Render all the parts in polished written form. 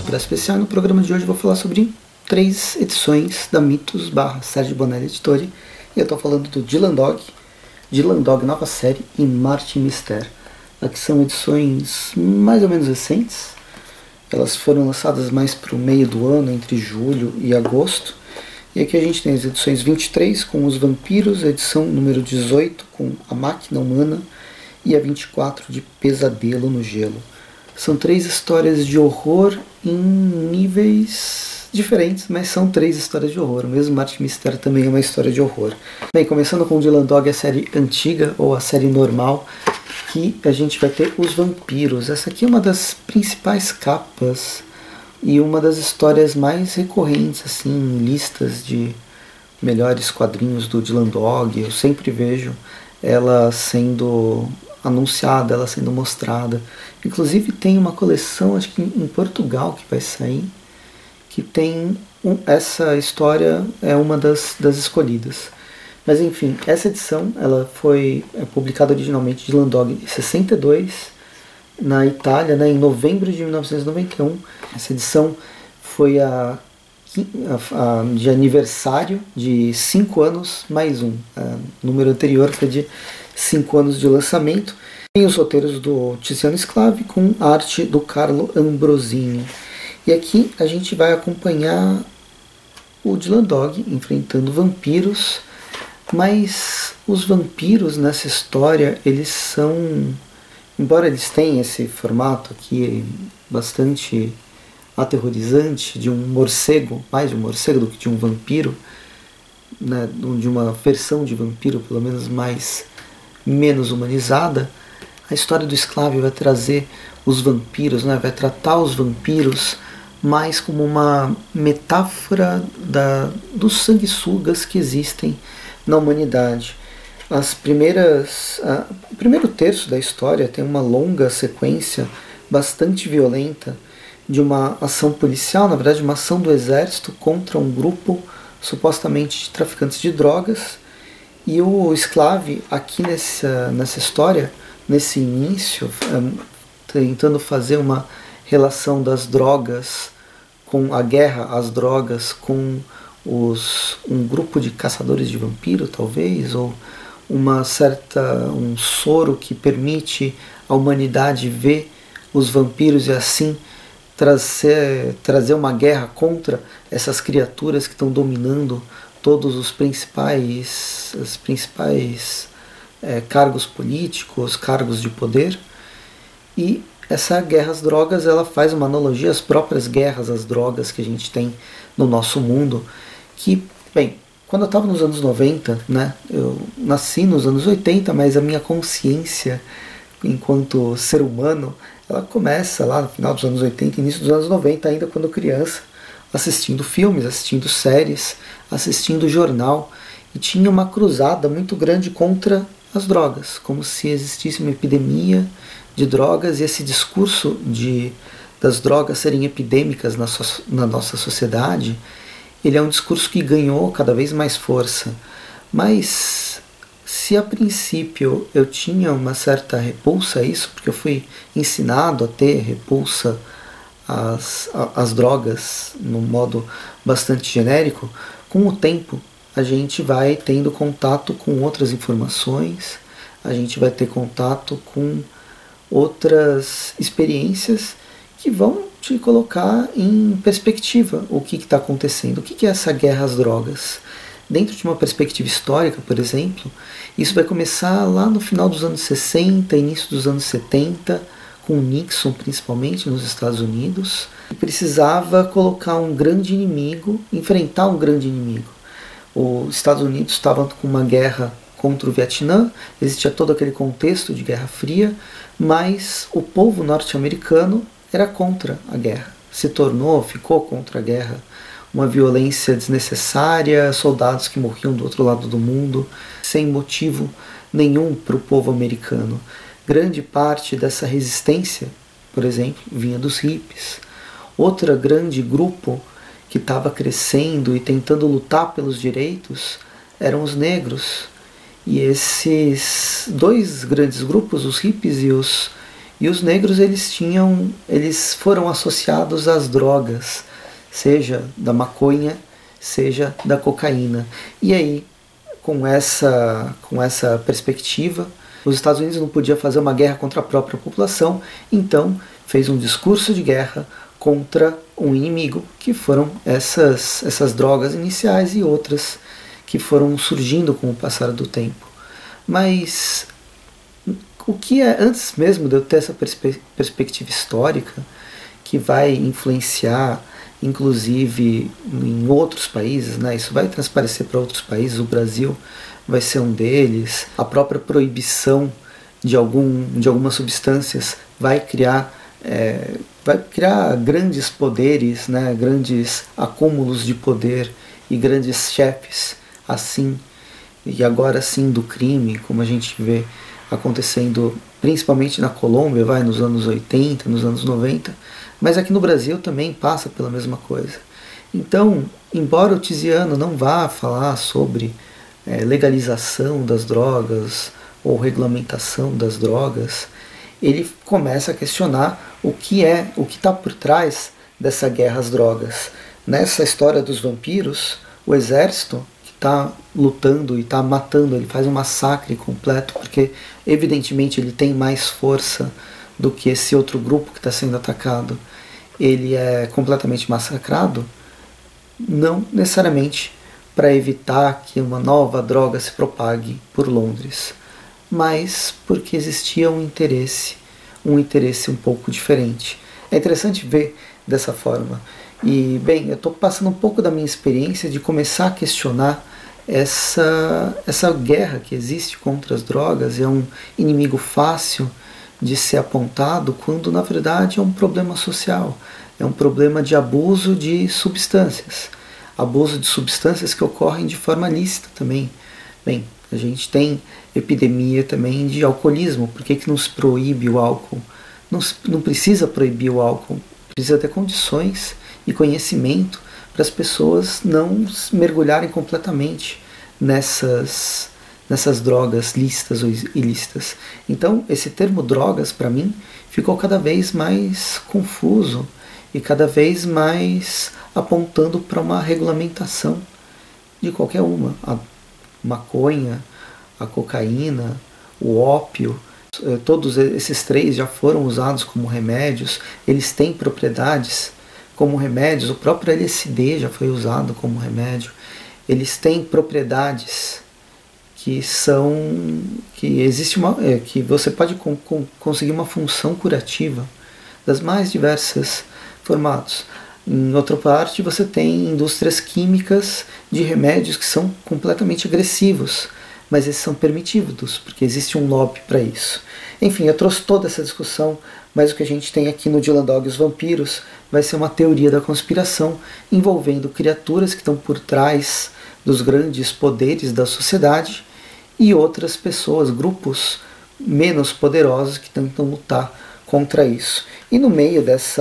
para especial. No programa de hoje eu vou falar sobre 3 edições da Mitos / Sérgio Bonelli Editore. E eu estou falando do Dylan Dog Nova Série e Martin Mister. Aqui são edições mais ou menos recentes. Elas foram lançadas mais para o meio do ano, entre julho e agosto. E aqui a gente tem as edições 23 com os vampiros, a edição número 18 com a máquina humana e a 24 de Pesadelo no Gelo. São 3 histórias de horror em níveis diferentes, mas são 3 histórias de horror. O mesmo Martin Mister também é uma história de horror. Bem, começando com o Dylan Dog, a série antiga, ou a série normal, que a gente vai ter os vampiros. Essa aqui é uma das principais capas e uma das histórias mais recorrentes assim, em listas de melhores quadrinhos do Dylan Dog. Eu sempre vejo ela sendo anunciada, ela sendo mostrada. Inclusive tem uma coleção, acho que em Portugal, que vai sair, que tem essa história, é uma das escolhidas. Mas enfim, essa edição ela foi publicada originalmente de Dylan Dog em 62, na Itália, né, em novembro de 1991. Essa edição foi a de aniversário de 5 anos mais um. O número anterior foi de 5 anos de lançamento. Tem os roteiros do Tiziano Sclavi com arte do Carlo Ambrosini. E aqui a gente vai acompanhar o Dylan Dog enfrentando vampiros, mas os vampiros nessa história, eles são, embora eles tenham esse formato aqui bastante aterrorizante de um morcego, mais de um morcego do que de um vampiro, né, de uma versão de vampiro pelo menos menos humanizada, a história do Sclavi vai trazer os vampiros, né, vai tratar os vampiros mais como uma metáfora dos sanguessugas que existem na humanidade. O primeiro terço da história tem uma longa sequência bastante violenta de uma ação policial, na verdade uma ação do exército contra um grupo supostamente de traficantes de drogas. E o Sclavi aqui nessa história, nesse início, tentando fazer uma relação das drogas com a guerra às drogas com um grupo de caçadores de vampiro, talvez, ou um soro que permite a humanidade ver os vampiros e assim trazer uma guerra contra essas criaturas que estão dominando todos os principais cargos políticos, cargos de poder. E essa guerra às drogas, ela faz uma analogia às próprias guerras às drogas que a gente tem no nosso mundo, que, bem, quando eu estava nos anos 90, né, eu nasci nos anos 80, mas a minha consciência enquanto ser humano, ela começa lá no final dos anos 80, início dos anos 90, ainda quando criança, assistindo filmes, assistindo séries, assistindo jornal, e tinha uma cruzada muito grande contra as drogas, como se existisse uma epidemia de drogas, e esse discurso das drogas serem epidêmicas na nossa sociedade, ele é um discurso que ganhou cada vez mais força. Mas se a princípio eu tinha uma certa repulsa a isso, porque eu fui ensinado a ter repulsa às drogas no modo bastante genérico, com o tempo a gente vai tendo contato com outras informações, a gente vai ter contato com outras experiências que vão te colocar em perspectiva o que está acontecendo, o que é essa guerra às drogas. Dentro de uma perspectiva histórica, por exemplo, isso vai começar lá no final dos anos 60, início dos anos 70, com Nixon principalmente nos Estados Unidos, e precisava colocar um grande inimigo, enfrentar um grande inimigo. Os Estados Unidos estavam com uma guerra contra o Vietnã, existia todo aquele contexto de Guerra Fria, mas o povo norte-americano era contra a guerra, ficou contra a guerra, uma violência desnecessária, soldados que morriam do outro lado do mundo, sem motivo nenhum para o povo americano. Grande parte dessa resistência, por exemplo, vinha dos hippies. Outro grande grupo que estava crescendo e tentando lutar pelos direitos eram os negros. E esses 2 grandes grupos, os hippies E os negros eles foram associados às drogas, seja da maconha, seja da cocaína. E aí, com essa perspectiva, os Estados Unidos não podia fazer uma guerra contra a própria população, então fez um discurso de guerra contra um inimigo, que foram essas drogas iniciais e outras que foram surgindo com o passar do tempo. Mas o que é, antes mesmo de eu ter essa perspectiva histórica, que vai influenciar inclusive em outros países, né? Isso vai transparecer para outros países, o Brasil vai ser um deles, a própria proibição de algumas substâncias vai criar grandes poderes, né? Grandes acúmulos de poder e grandes chefes assim, e agora sim do crime, como a gente vê acontecendo principalmente na Colômbia, nos anos 80, nos anos 90, mas aqui no Brasil também passa pela mesma coisa. Então, embora o Tiziano não vá falar sobre legalização das drogas ou regulamentação das drogas, ele começa a questionar o que está por trás dessa guerra às drogas. Nessa história dos vampiros, o exército está lutando e está matando, ele faz um massacre completo, porque evidentemente ele tem mais força do que esse outro grupo que está sendo atacado. Ele é completamente massacrado, não necessariamente para evitar que uma nova droga se propague por Londres, mas porque existia um interesse um pouco diferente. É interessante ver dessa forma. E, bem, eu estou passando um pouco da minha experiência de começar a questionar essa guerra que existe contra as drogas. É um inimigo fácil de ser apontado, quando na verdade é um problema social, é um problema de abuso de substâncias que ocorrem de forma lícita também. Bem, a gente tem epidemia também de alcoolismo. Por que não se proíbe o álcool? Não precisa proibir o álcool, precisa ter condições e conhecimento para as pessoas não mergulharem completamente nessas drogas lícitas ou ilícitas. Então, esse termo drogas, para mim, ficou cada vez mais confuso e cada vez mais apontando para uma regulamentação de qualquer uma. A maconha, a cocaína, o ópio, todos esses três já foram usados como remédios, eles têm propriedades como remédios, o próprio LSD já foi usado como remédio, eles têm propriedades que que você pode conseguir uma função curativa das mais diversas formatos. Em outra parte, você tem indústrias químicas de remédios que são completamente agressivos, mas esses são permitidos, porque existe um lobby para isso. Enfim, eu trouxe toda essa discussão, mas o que a gente tem aqui no Dylan Dog e os Vampiros vai ser uma teoria da conspiração envolvendo criaturas que estão por trás dos grandes poderes da sociedade e outras pessoas, grupos menos poderosos que tentam lutar contra isso. E no meio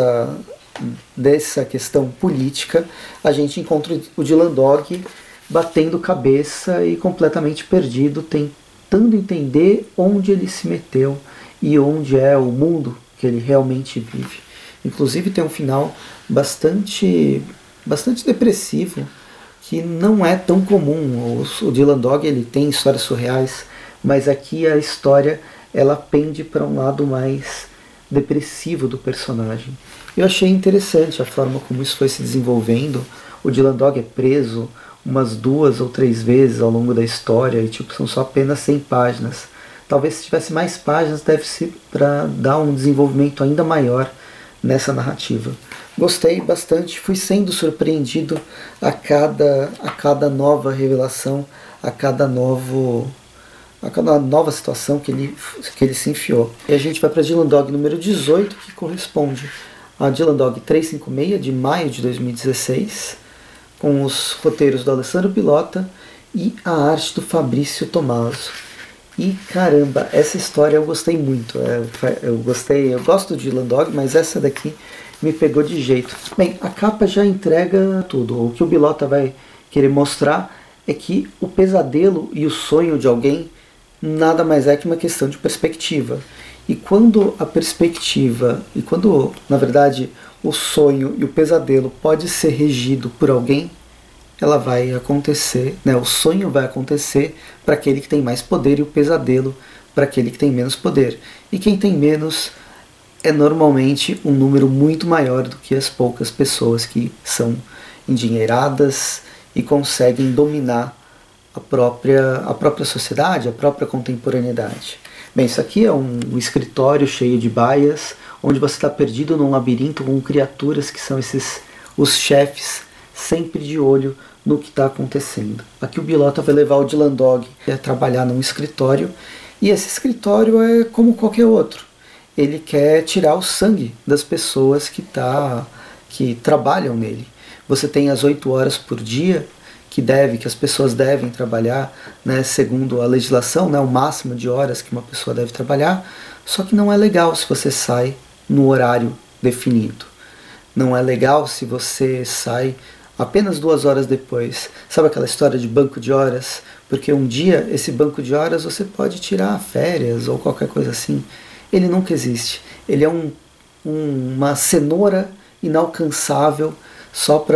dessa questão política, a gente encontra o Dylan Dog batendo cabeça e completamente perdido, tentando entender onde ele se meteu e onde é o mundo que ele realmente vive. Inclusive tem um final bastante depressivo, que não é tão comum. O Dylan Dog ele tem histórias surreais, mas aqui a história ela pende para um lado mais depressivo do personagem. Eu achei interessante a forma como isso foi se desenvolvendo. O Dylan Dog é preso umas 2 ou 3 vezes ao longo da história e são só apenas 100 páginas. Talvez se tivesse mais páginas, deve ser para dar um desenvolvimento ainda maior nessa narrativa. Gostei bastante, fui sendo surpreendido a cada nova revelação, a cada nova situação que ele se enfiou. E a gente vai para Dylan Dog número 18, que corresponde a Dylan Dog 356, de maio de 2016, com os roteiros do Alessandro Pilota e a arte do Fabrício Tomaso. E caramba, essa história eu gostei muito. Eu gosto de Dylan Dog, mas essa daqui me pegou de jeito. Bem, a capa já entrega tudo. O que o Pilota vai querer mostrar é que o pesadelo e o sonho de alguém nada mais é que uma questão de perspectiva. E quando a perspectiva, e quando, na verdade, o sonho e o pesadelo pode ser regido por alguém, ela vai acontecer, né? O sonho vai acontecer para aquele que tem mais poder e o pesadelo para aquele que tem menos poder. E quem tem menos é normalmente um número muito maior do que as poucas pessoas que são endinheiradas e conseguem dominar a própria sociedade, a própria contemporaneidade. Bem, isso aqui é um escritório cheio de baias, onde você está perdido num labirinto com criaturas que são os chefes, sempre de olho no que está acontecendo. Aqui o Bilota vai levar o Dylan Dog a trabalhar num escritório, e esse escritório é como qualquer outro. Ele quer tirar o sangue das pessoas que trabalham nele. Você tem as 8 horas por dia que as pessoas devem trabalhar, né, segundo a legislação, né, o máximo de horas que uma pessoa deve trabalhar, só que não é legal se você sai no horário definido. Não é legal se você sai apenas 2 horas depois. Sabe aquela história de banco de horas? Porque um dia esse banco de horas você pode tirar férias ou qualquer coisa assim. Ele nunca existe. Ele é uma cenoura inalcançável só para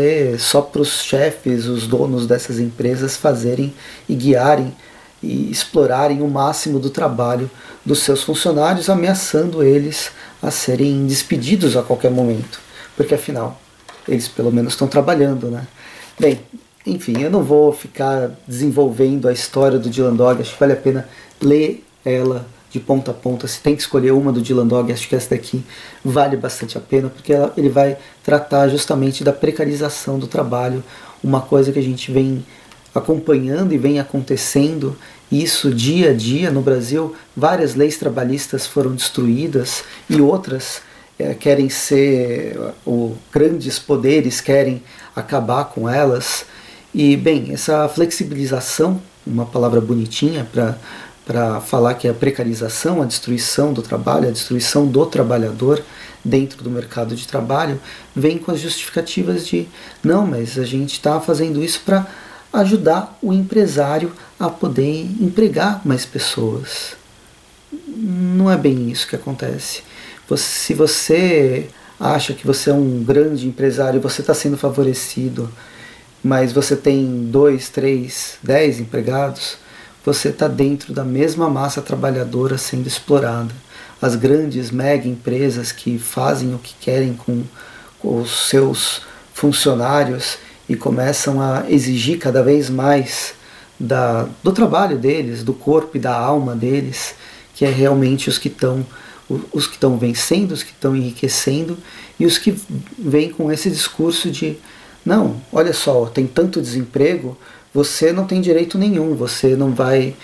os chefes, os donos dessas empresas fazerem e guiarem e explorarem o máximo do trabalho dos seus funcionários, ameaçando eles a serem despedidos a qualquer momento, porque afinal eles pelo menos estão trabalhando, né? Bem, enfim, eu não vou ficar desenvolvendo a história do Dylan Dog, acho que vale a pena ler ela de ponta a ponta. Se tem que escolher uma do Dylan Dog, acho que essa daqui vale bastante a pena, porque ele vai tratar justamente da precarização do trabalho, uma coisa que a gente vem acompanhando e vem acontecendo isso dia a dia no Brasil. Várias leis trabalhistas foram destruídas e outras querem ser, grandes poderes querem acabar com elas. E bem, essa flexibilização, uma palavra bonitinha para falar que é a precarização, a destruição do trabalho, a destruição do trabalhador dentro do mercado de trabalho, vem com as justificativas de não, mas a gente está fazendo isso para ajudar o empresário a poder empregar mais pessoas. Não é bem isso que acontece. Se você acha que você é um grande empresário e você está sendo favorecido, mas você tem 2, 3, 10 empregados, você está dentro da mesma massa trabalhadora sendo explorada. As grandes mega empresas que fazem o que querem com os seus funcionários e começam a exigir cada vez mais do trabalho deles, do corpo e da alma deles, que é realmente os que estão vencendo, os que estão enriquecendo, e os que vêm com esse discurso de não, olha só, tem tanto desemprego, você não tem direito nenhum, você não vai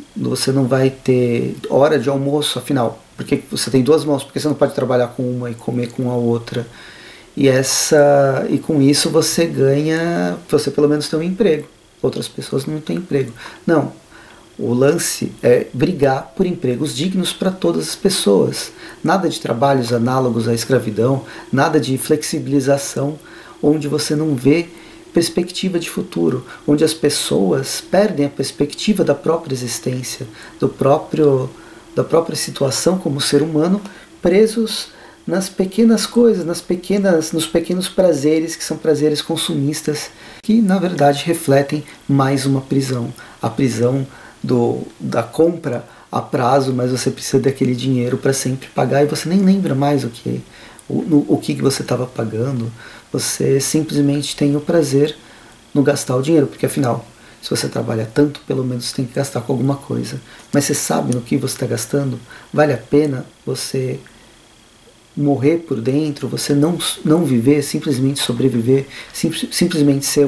ter hora de almoço, afinal, porque você tem 2 mãos, porque você não pode trabalhar com uma e comer com a outra. E com isso você pelo menos tem um emprego. Outras pessoas não têm emprego. Não, o lance é brigar por empregos dignos para todas as pessoas. Nada de trabalhos análogos à escravidão, nada de flexibilização onde você não vê perspectiva de futuro, onde as pessoas perdem a perspectiva da própria existência, da própria situação como ser humano, presos nas pequenas coisas, nos pequenos prazeres que são prazeres consumistas, que na verdade refletem mais uma prisão. A prisão da compra a prazo, mas você precisa daquele dinheiro para sempre pagar e você nem lembra mais o que você estava pagando. Você simplesmente tem o prazer no gastar o dinheiro, porque afinal, se você trabalha tanto, pelo menos tem que gastar com alguma coisa. Mas você sabe no que você está gastando? Vale a pena você morrer por dentro, você não viver, simplesmente sobreviver, simplesmente ser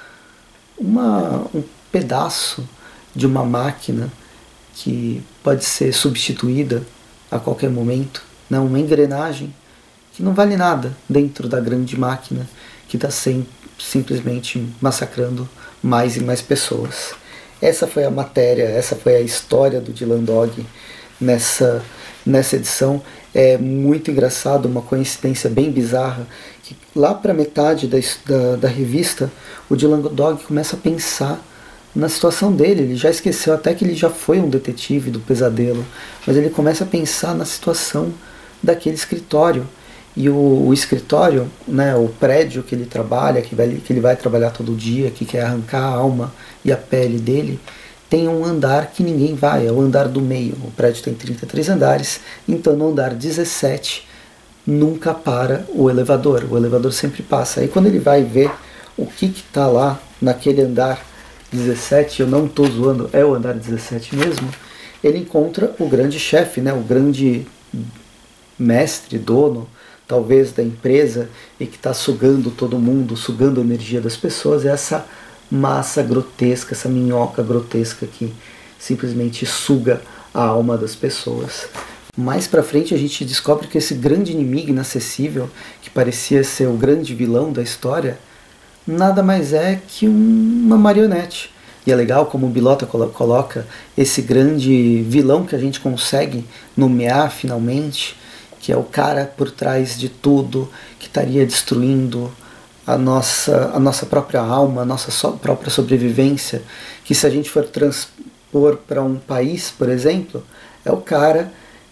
um pedaço de uma máquina que pode ser substituída a qualquer momento, né? Uma engrenagem que não vale nada dentro da grande máquina que está simplesmente massacrando mais e mais pessoas. Essa foi a matéria, essa foi a história do Dylan Dog nessa edição. É muito engraçado, uma coincidência bem bizarra, que lá para metade da revista o Dylan Dog começa a pensar na situação dele. Ele já esqueceu até que ele já foi um detetive do pesadelo, mas ele começa a pensar na situação daquele escritório. E o escritório, né, o prédio que ele trabalha, que ele vai trabalhar todo dia, que quer arrancar a alma e a pele dele, tem um andar que ninguém vai, é o andar do meio. O prédio tem 33 andares, então no andar 17 nunca para o elevador sempre passa. Aí quando ele vai ver o que está lá naquele andar 17, eu não estou zoando, é o andar 17 mesmo, ele encontra o grande chefe, né, o grande mestre, dono, talvez da empresa, e que está sugando todo mundo, sugando a energia das pessoas, é essa massa grotesca, essa minhoca grotesca que simplesmente suga a alma das pessoas. Mais pra frente a gente descobre que esse grande inimigo inacessível, que parecia ser o grande vilão da história, nada mais é que uma marionete. E é legal como o Bilota coloca esse grande vilão que a gente consegue nomear finalmente, que é o cara por trás de tudo, que estaria destruindo a nossa própria alma, a nossa própria sobrevivência, que se a gente for transpor para um país, por exemplo, é o cara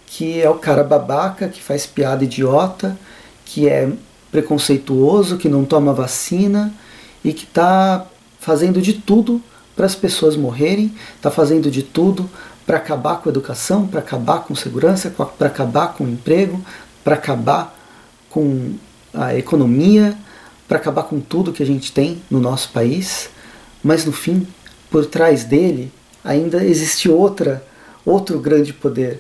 babaca, que faz piada idiota, que é preconceituoso, que não toma vacina e que está fazendo de tudo para as pessoas morrerem, está fazendo de tudo para acabar com a educação, para acabar com segurança, para acabar com o emprego, para acabar com a economia, para acabar com tudo que a gente tem no nosso país. Mas no fim, por trás dele, ainda existe outro grande poder.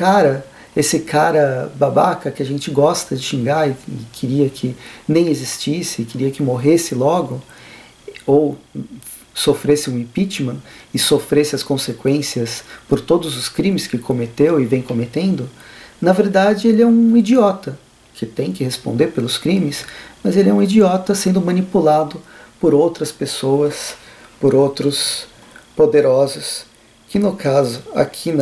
Esse cara babaca que a gente gosta de xingar e queria que nem existisse, queria que morresse logo, ou sofresse um impeachment e sofresse as consequências por todos os crimes que cometeu e vem cometendo, na verdade ele é um idiota que tem que responder pelos crimes, mas ele é um idiota sendo manipulado por outras pessoas, por outros poderosos, que no caso aqui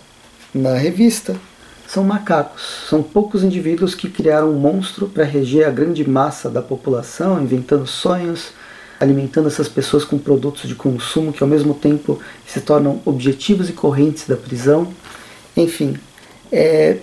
na revista são macacos. São poucos indivíduos que criaram um monstro para reger a grande massa da população, inventando sonhos, alimentando essas pessoas com produtos de consumo que ao mesmo tempo se tornam objetivos e correntes da prisão. Enfim, é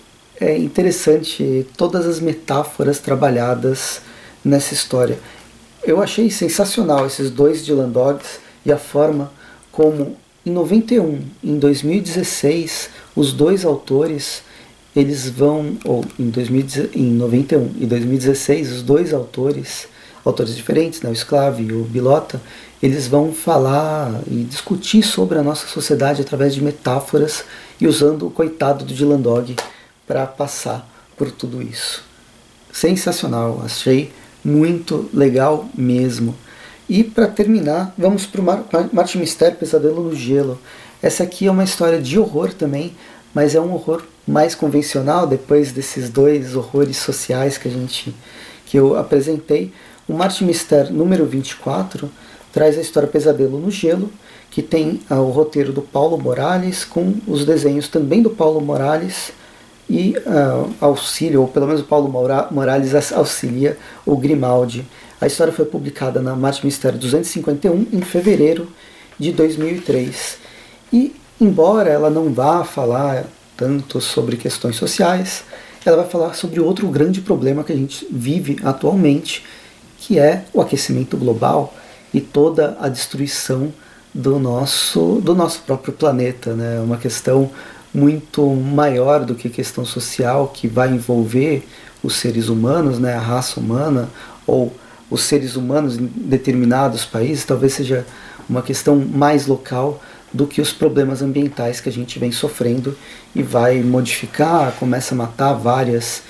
interessante todas as metáforas trabalhadas nessa história. Eu achei sensacional esses dois Dylan Dogs e a forma como em 91, em 2016, os dois autores, eles vão, ou em 91 e 2016, os dois autores diferentes, né, o Sclav e o Bilota, eles vão falar e discutir sobre a nossa sociedade através de metáforas e usando o coitado do Dylan Dog para passar por tudo isso. Sensacional, achei muito legal mesmo. E para terminar, vamos para o Martin Mister, Pesadelo no Gelo. Essa aqui é uma história de horror também, mas é um horror mais convencional, depois desses dois horrores sociais que eu apresentei. O Martin Mister número 24 traz a história Pesadelo no Gelo, que tem o roteiro do Paulo Morales, com os desenhos também do Paulo Morales, e auxílio, ou pelo menos o Paulo Morales auxilia o Grimaldi. A história foi publicada na Martin Mister 251 em fevereiro de 2003. E, embora ela não vá falar tanto sobre questões sociais, ela vai falar sobre outro grande problema que a gente vive atualmente, que é o aquecimento global e toda a destruição do nosso próprio planeta, né? Uma questão muito maior do que questão social, que vai envolver os seres humanos, né? A raça humana, ou os seres humanos em determinados países. Talvez seja uma questão mais local do que os problemas ambientais que a gente vem sofrendo e vai modificar, começa a matar várias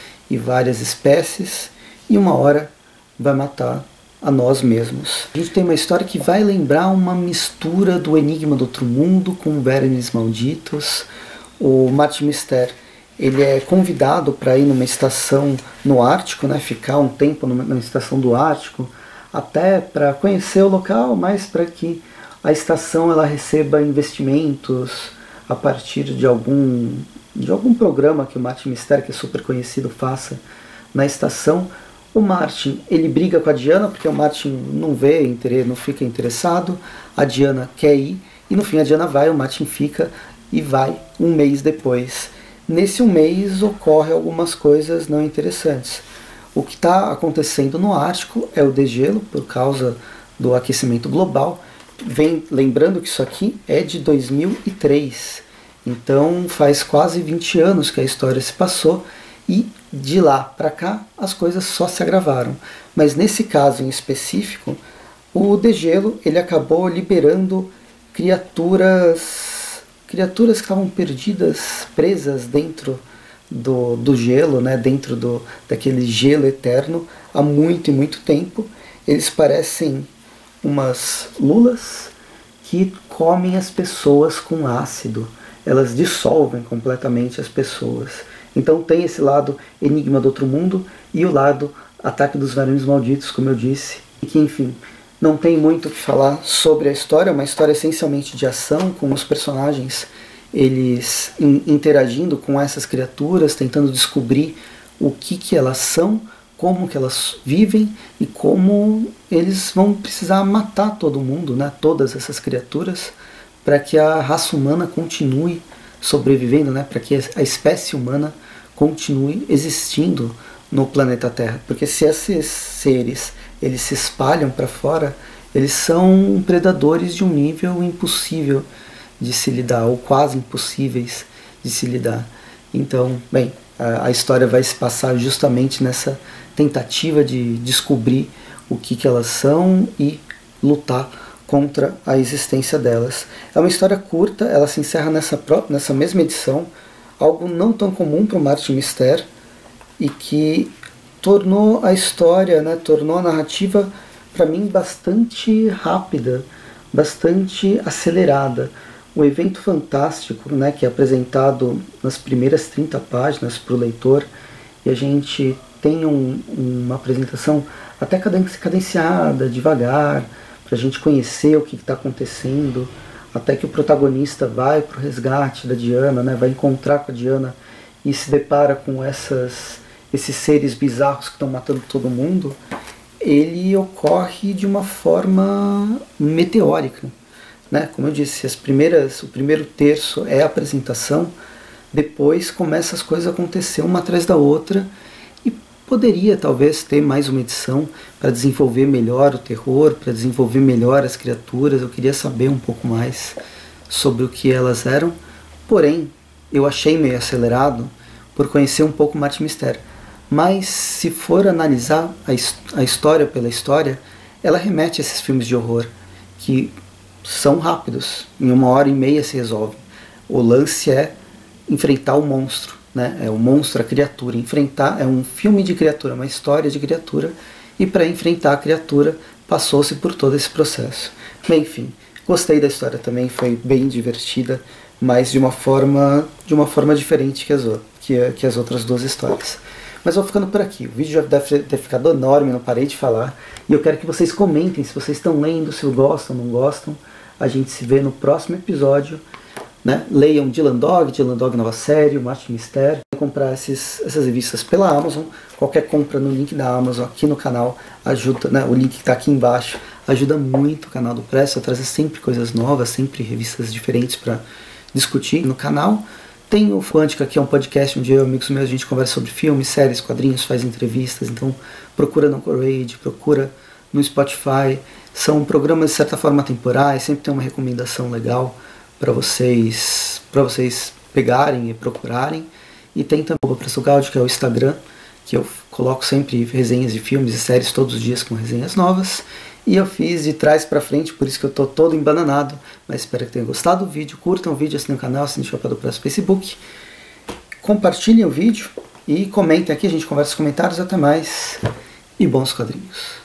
espécies e uma hora vai matar a nós mesmos. A gente tem uma história que vai lembrar uma mistura do Enigma do Outro Mundo com Vermes Malditos. O Martin Mister, ele é convidado para ir numa estação no Ártico, né, ficar um tempo numa estação do Ártico, até para conhecer o local, mas para que a estação ela receba investimentos a partir de algum programa que o Martin Mister, que é super conhecido, faça na estação. O Martin, ele briga com a Diana, porque o Martin não vê, não fica interessado, a Diana quer ir, e no fim a Diana vai, o Martin fica e vai um mês depois. Nesse um mês ocorre algumas coisas não interessantes. O que está acontecendo no Ártico é o degelo, por causa do aquecimento global. Lembrando que isso aqui é de 2003, então faz quase 20 anos que a história se passou, e de lá para cá as coisas só se agravaram. Mas nesse caso em específico, o degelo ele acabou liberando criaturas que estavam perdidas, presas dentro do gelo, né, dentro daquele gelo eterno há muito e muito tempo. Eles parecem umas lulas que comem as pessoas com ácido. Elas dissolvem completamente as pessoas. Então tem esse lado Enigma do Outro Mundo e o lado Ataque dos Vermes Malditos, como eu disse. E que, enfim, não tem muito o que falar sobre a história. É uma história essencialmente de ação, com os personagens eles interagindo com essas criaturas, tentando descobrir o que elas são, como que elas vivem e como eles vão precisar matar todo mundo, né? Todas essas criaturas, para que a raça humana continue sobrevivendo, né? Para que a espécie humana continue existindo no planeta Terra. Porque se esses seres eles se espalham para fora, eles são predadores de um nível impossível de se lidar, ou quase impossíveis de se lidar. Então, bem, a história vai se passar justamente nessa tentativa de descobrir o que elas são e lutar contra a existência delas. É uma história curta, ela se encerra nessa mesma edição, algo não tão comum para o Martin Mister, e que tornou a história, né, tornou a narrativa, para mim, bastante rápida, bastante acelerada. O evento fantástico, né, que é apresentado nas primeiras 30 páginas para o leitor, e a gente tem uma apresentação até cadenciada, devagar, para a gente conhecer o que está acontecendo, até que o protagonista vai para o resgate da Diana, né, vai encontrar com a Diana e se depara com esses seres bizarros que estão matando todo mundo. Ele ocorre de uma forma meteórica. Né? Como eu disse, o primeiro terço é a apresentação, depois começa as coisas a acontecer uma atrás da outra, e poderia talvez ter mais uma edição para desenvolver melhor o terror, para desenvolver melhor as criaturas. Eu queria saber um pouco mais sobre o que elas eram, porém eu achei meio acelerado por conhecer um pouco Martin Mister. Mas se for analisar a história pela história, ela remete a esses filmes de horror que são rápidos, em 1h30 se resolve. O lance é enfrentar o monstro, né? É o monstro, a criatura. É um filme de criatura, uma história de criatura, e para enfrentar a criatura passou-se por todo esse processo. Mas, enfim, gostei da história também, foi bem divertida, mas de uma forma diferente que as outras duas histórias. Mas vou ficando por aqui. O vídeo já deve ter ficado enorme, não parei de falar. E eu quero que vocês comentem se vocês estão lendo, se gostam ou não gostam. A gente se vê no próximo episódio. Né? Leiam Dylan Dog Nova Série, Martin Mister. Comprar essas revistas pela Amazon. Qualquer compra no link da Amazon aqui no canal ajuda, né? O link que está aqui embaixo ajuda muito o canal do Press. Eu trago sempre coisas novas, sempre revistas diferentes para discutir no canal. Tem o Quântica, que é um podcast onde eu e amigos meus a gente conversa sobre filmes, séries, quadrinhos, faz entrevistas. Então procura no Anchorage, procura no Spotify. São programas de certa forma temporais, sempre tem uma recomendação legal para vocês pegarem e procurarem. E tem também o Preço Gaudi, que é o Instagram, que eu coloco sempre resenhas de filmes e séries todos os dias com resenhas novas. E eu fiz de trás para frente, por isso que eu tô todo embananado. Mas espero que tenham gostado do vídeo. Curtam o vídeo, assinem o canal, assinem o Chapéu do Press no Facebook. Compartilhem o vídeo e comentem aqui, a gente conversa nos comentários. Até mais e bons quadrinhos.